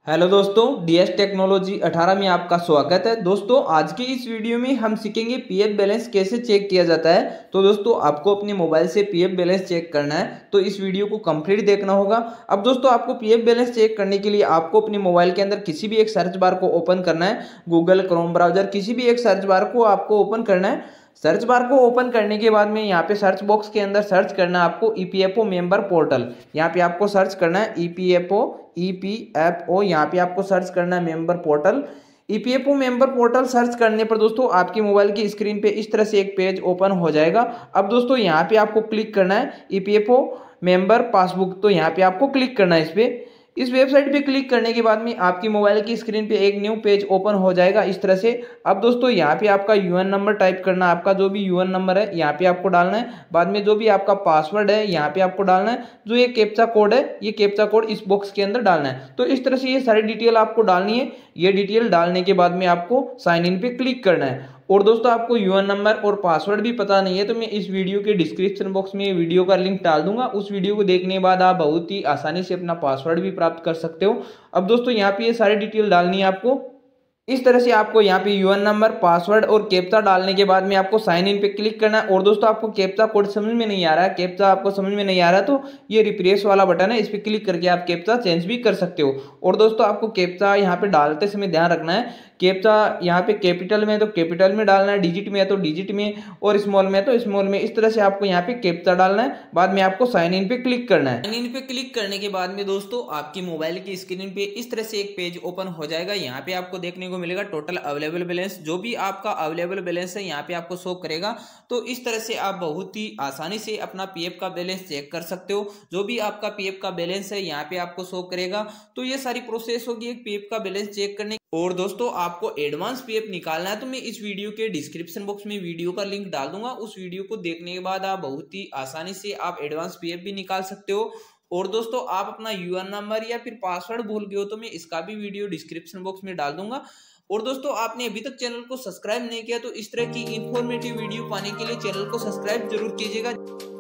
Hello दोस्तों, DS technology 18 में आपका स्वागत है। दोस्तों आज की इस वीडियो में हम सीखेंगे पीएफ बैलेंस कैसे चेक किया जाता है। तो दोस्तों आपको अपने मोबाइल से पीएफ बैलेंस चेक करना है तो इस वीडियो को कंप्लीट देखना होगा। अब दोस्तों आपको पीएफ बैलेंस चेक करने के लिए आपको अपने मोबाइल के अंदर किसी भी एक सर्च बार को ओपन करना है। गूगल क्रोम ब्राउजर किसी भी एक सर्च बार को आपको ओपन करना है। सर्च बार को ओपन करने के बाद में यहाँ पे सर्च बॉक्स के अंदर सर्च करना है आपको ईपीएफओ मेंबर पोर्टल। यहाँ पे आपको सर्च करना है ईपीएफओ यहाँ पे आपको सर्च करना है member portal. EPFO member portal search करने पर दोस्तों आपकी मोबाइल की स्क्रीन पे इस तरह से एक पेज ओपन हो जाएगा। अब दोस्तों यहाँ पे आपको क्लिक करना है ईपीएफओ मेंबर पासबुक, तो यहाँ पे आपको क्लिक करना है इस पे। इस वेबसाइट पे क्लिक करने के बाद में आपकी मोबाइल की स्क्रीन पे एक न्यू पेज ओपन हो जाएगा इस तरह से। अब दोस्तों यहाँ पे आपका यूएन नंबर टाइप करना है, आपका जो भी यूएन नंबर है यहाँ पे आपको डालना है। बाद में जो भी आपका पासवर्ड है यहाँ पे आपको डालना है। जो ये कैप्चा कोड है ये कैप्चा कोड इस बॉक्स के अंदर डालना है। तो इस तरह से ये सारी डिटेल आपको डालनी है। ये डिटेल डालने के बाद में आपको साइन इन पे क्लिक करना है। और दोस्तों आपको यूएन नंबर और पासवर्ड भी पता नहीं है तो मैं इस वीडियो के डिस्क्रिप्शन बॉक्स में वीडियो का लिंक डाल दूंगा। उस वीडियो को देखने के बाद आप बहुत ही आसानी से अपना पासवर्ड भी प्राप्त कर सकते हो। अब दोस्तों यहाँ पे ये सारी डिटेल डालनी है आपको। इस तरह से आपको यहाँ पे यूएन नंबर पासवर्ड और कैप्चा डालने के बाद में आपको साइन इन पे क्लिक करना है। और दोस्तों आपको कैप्चा कोड समझ में नहीं आ रहा है, कैप्चा आपको समझ में नहीं आ रहा है तो ये रिफ्रेश वाला बटन है, इस पे क्लिक करके आप कैप्चा चेंज भी कर सकते हो। और दोस्तों आपको कैप्चा यहाँ पे डालते समय ध्यान रखना है, कैप्चा यहाँ पे कैपिटल में है तो कैपिटल में डालना है, डिजिट में है तो डिजिट में, और स्मॉल में है तो स्मॉल में। इस तरह से आपको यहाँ पे कैप्चा डालना है। बाद में आपको साइन इन पे क्लिक करना है। साइन इन पे क्लिक करने के बाद में दोस्तों आपकी मोबाइल की स्क्रीन पे इस तरह से एक पेज ओपन हो जाएगा। यहाँ पे आपको देखने को मिलेगा टोटल अवेलेबल बैलेंस, जो भी आपका अवेलेबल बैलेंस है यहाँ पे आपको शो करेगा। तो इस तरह से आप बहुत ही आसानी से अपना पीएफ का बैलेंस चेक कर सकते हो। जो भी आपका पीएफ का बैलेंस है यहाँ पे आपको शो करेगा। तो ये सारी प्रोसेस होगी एक पीएफ का बैलेंस चेक करने। और दोस्तों आपको एडवांस पीएफ निकालना है तो मैं इस वीडियो के डिस्क्रिप्शन बॉक्स में वीडियो का लिंक डाल दूंगा। उस वीडियो को देखने के बाद आप बहुत ही आसानी से आप एडवांस पीएफ भी निकाल सकते हो। और दोस्तों आप अपना यूएन नंबर या फिर पासवर्ड भूल गए हो तो मैं इसका भी वीडियो डिस्क्रिप्शन बॉक्स में डाल दूंगा। और दोस्तों आपने अभी तक चैनल को सब्सक्राइब नहीं किया तो इस तरह की इंफॉर्मेटिव वीडियो पाने के लिए चैनल को सब्सक्राइब जरूर कीजिएगा।